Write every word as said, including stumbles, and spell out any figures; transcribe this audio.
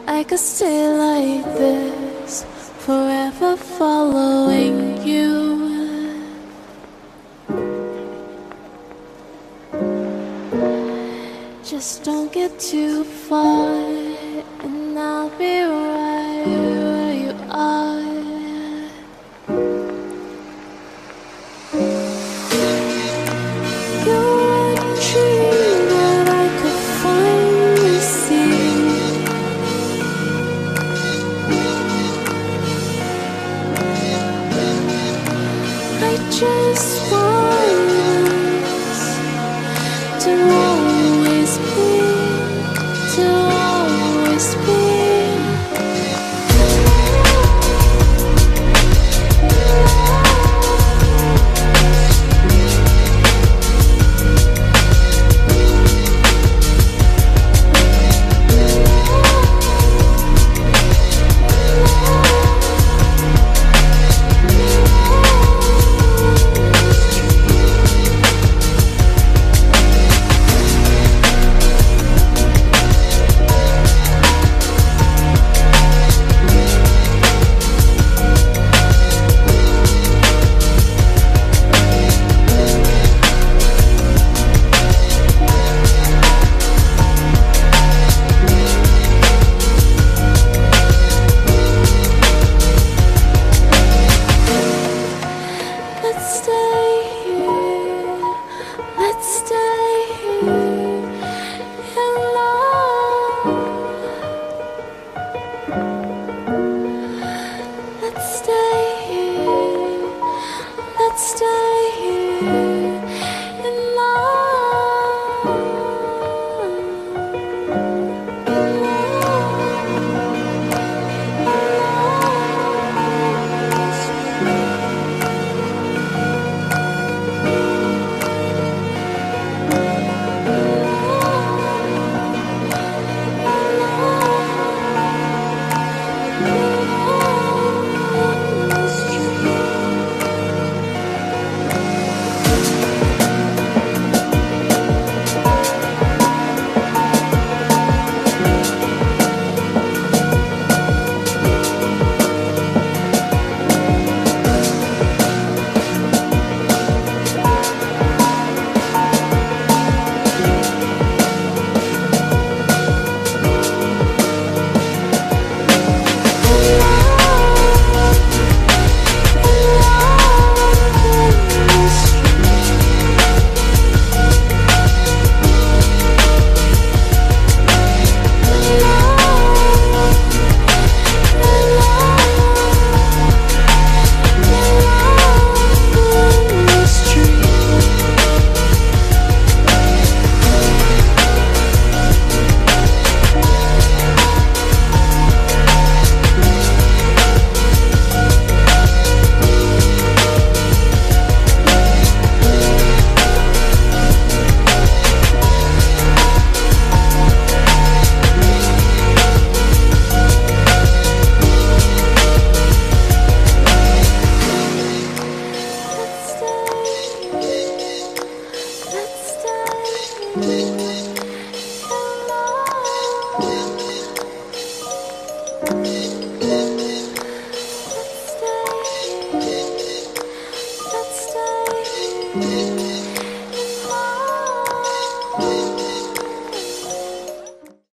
I could stay like this, forever following you. Just don't get too far, and I'll be right where you are. You're a dream that I could finally see. I just want us to always be, to always be. Let's stay.